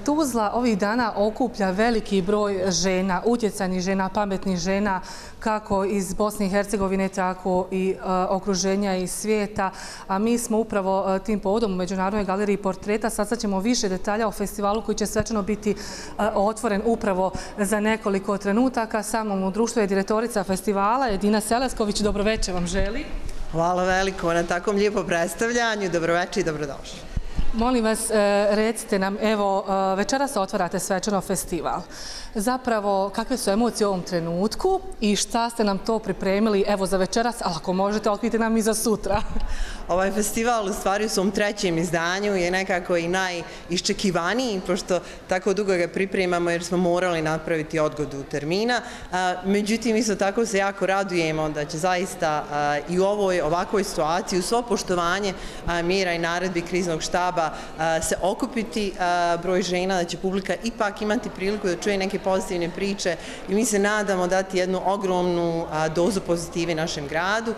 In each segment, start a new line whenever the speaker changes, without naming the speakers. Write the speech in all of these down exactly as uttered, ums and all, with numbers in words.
Tuzla ovih dana okuplja veliki broj žena, utjecajnih žena, pametnih žena, kako iz Bosne i Hercegovine, tako i okruženja i svijeta. A mi smo upravo tim povodom u Međunarodnoj galeriji portreta saznaćemo više detalja o festivalu koji će svečano biti otvoren upravo za nekoliko trenutaka. Sa mnom u društvu je direktorica festivala Edina Selasković. Dobroveče vam želi.
Hvala veliko na takvom lijepom predstavljanju. Dobroveče i dobrodošli.
Molim vas, recite nam, evo, večeras otvarate svečano festival. Zapravo, kakve su emocije u ovom trenutku i šta ste nam to pripremili, evo, za večeras, ali ako možete, otkrite nam i za sutra.
Ovaj festival, u stvari, u svom trećem izdanju je nekako i najiščekivaniji, pošto tako dugo ga pripremamo jer smo morali napraviti odgodu termina. Međutim, isto tako se jako radujemo da će zaista i u ovoj ovakvoj situaciji, u svo poštovanje mjera i naredbi kriznog štaba, se okupiti broj žena, da će publika ipak imati priliku da čuje neke pozitivne priče i mi se nadamo dati jednu ogromnu dozu pozitive našem gradu.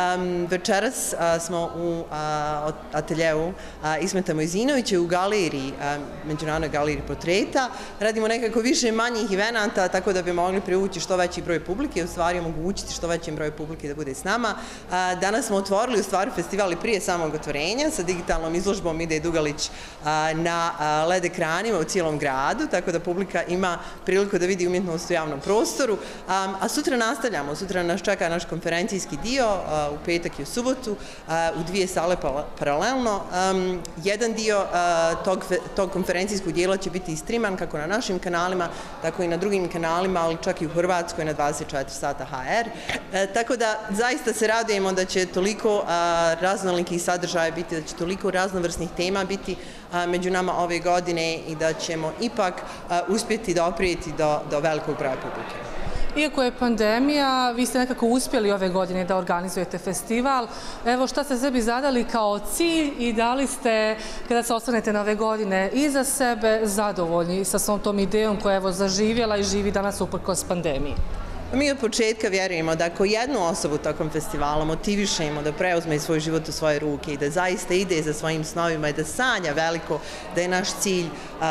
Večeras smo u ateljeu Ismeta Mojzinovića u galeriji, Međunarodnoj galeriji portreta. Radimo nekako više manjih evenata, tako da bi mogli privući što veći broj publike i u stvari omogućiti što većem broju publike da bude s nama. Danas smo otvorili u stvari festival i prije samog otvorenja sa digitalnom izložbom Ide Dugalić na led ekranima u cijelom gradu, tako da publika ima priliku da vidi umjetnost u javnom prostoru. A sutra nastavljamo, sutra nas čeka naš konferencijski dio, u petak i u subotu, u dvije sale paralelno. Jedan dio tog konferencijskog dijela će biti streaman kako na našim kanalima, tako i na drugim kanalima, ali čak i u Hrvatskoj na dvadeset četiri sata ha er. Tako da zaista se radujemo da će toliko raznolikih sadržaja biti, da će toliko raznovrsnih tema biti među nama ove godine i da ćemo ipak uspjeti doprijeti do velikog broja publike.
Iako je pandemija, vi ste nekako uspjeli ove godine da organizujete festival. Evo, šta ste sebi zadali kao cilj i da li ste, kada se osvrnete na ove godine, iza sebe zadovoljni sa svom tom idejom koja je evo zaživjela i živi danas uprkos pandemiji?
Mi od početka vjerujemo da ako jednu osobu tokom festivala motivišemo da preuzme svoj život u svoje ruke i da zaista ide za svojim snovima i da sanja veliko, da je naš cilj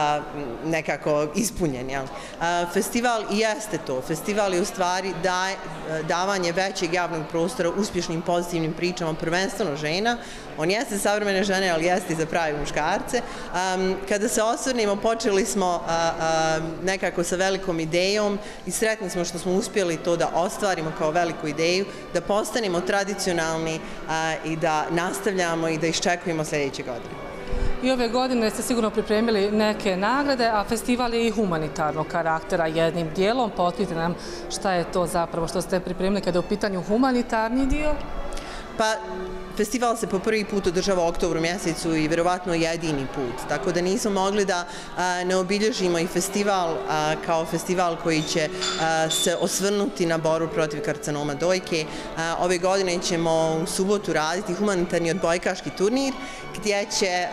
nekako ispunjen. Festival i jeste to. Festival je u stvari davanje većeg javnog prostora uspješnim pozitivnim pričama, prvenstveno žena. On jeste savremene žene, ali jeste i za pravi muškarce. Kada se osvrnemo, počeli smo nekako sa velikom idejom i sretni smo što smo uspjeli to da ostvarimo kao veliku ideju, da postanemo tradicionalni i da nastavljamo i da iščekujemo sljedeće godine.
I ove godine ste sigurno pripremili neke nagrade, a festival je i humanitarnog karaktera jednim dijelom. Pa otkrite nam šta je to zapravo što ste pripremili kada je u pitanju humanitarni dio?
Pa, festival se po prvi put održava u oktobru mjesecu i verovatno jedini put, tako da nismo mogli da ne obilježimo i festival kao festival koji će se osvrnuti na borbu protiv karcinoma dojke. Ove godine ćemo u subotu raditi humanitarni odbojkaški turnir gdje će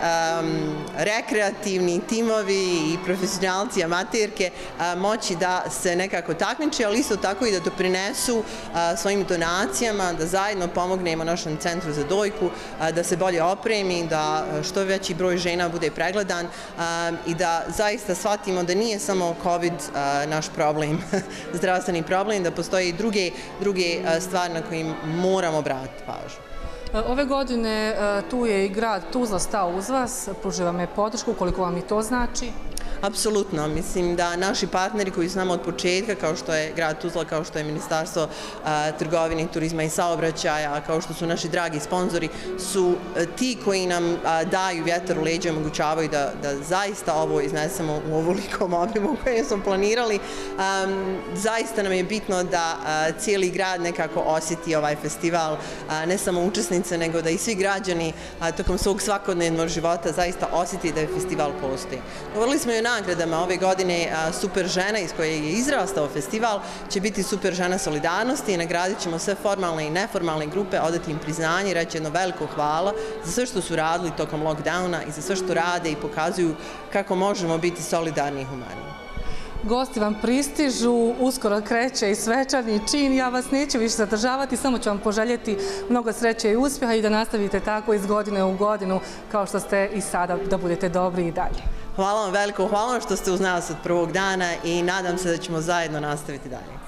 rekreativni timovi i profesionalci, amaterke moći da se nekako takmiče, ali isto tako i da doprinesu svojim donacijama, da zajedno pomognemo našem centru za dojku, da se bolje opremi, da što veći broj žena bude pregledan i da zaista shvatimo da nije samo COVID naš problem, zdravstveni problem, da postoje i druge stvari na kojim moramo obratiti pažnju.
Ove godine tu je i grad Tuzla stao uz vas, pružio vam je podršku, koliko vam i to znači?
Apsolutno. Mislim da naši partneri koji su nama od početka, kao što je grad Tuzla, kao što je Ministarstvo trgovine, turizma i saobraćaja, kao što su naši dragi sponzori, su ti koji nam daju vjetar u leđa i omogućavaju da zaista ovo iznesemo u ovolikom obimu koje smo planirali. Zaista nam je bitno da cijeli grad nekako osjeti ovaj festival, ne samo učesnice, nego da i svi građani tokom svog svakodnevnog života zaista osjeti da je festival postoji. Govorili smo i o nagradama. Ove godine Super žena iz koje je izrastao festival će biti Super žena solidarnosti i nagradit ćemo sve formalne i neformalne grupe, odati im priznanje i reći jedno veliko hvala za sve što su radili tokom lockdowna i za sve što rade i pokazuju kako možemo biti solidarni i humani.
Gosti vam pristižu, uskoro kreće i svečani čin. Ja vas neću više zadržavati, samo ću vam poželjeti mnogo sreće i uspjeha i da nastavite tako iz godine u godinu kao što ste i sada, da budete dobri i dalje.
Hvala vam veliko, hvala vam što ste uz nas od prvog dana i nadam se da ćemo zajedno nastaviti dalje.